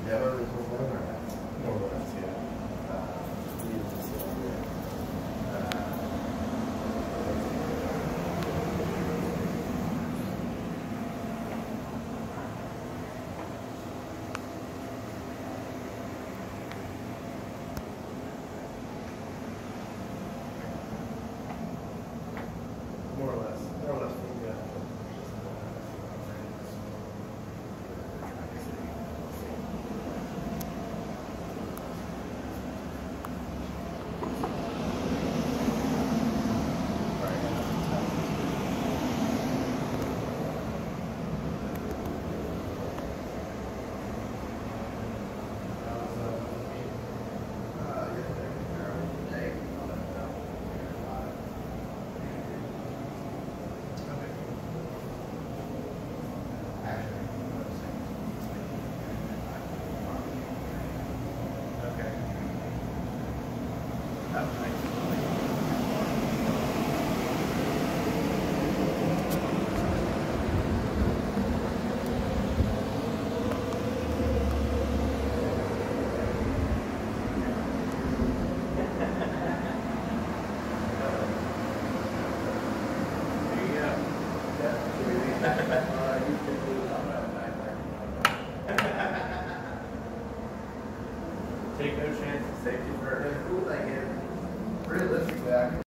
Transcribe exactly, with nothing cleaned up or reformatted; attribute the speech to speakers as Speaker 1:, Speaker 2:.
Speaker 1: demo this whole thing or not?
Speaker 2: More or less, yeah.
Speaker 1: Uh, we use this one here. Uh, More or less. More or less. Yeah.
Speaker 2: Take no chances, safety first.
Speaker 1: The cool thing is, realistically, I can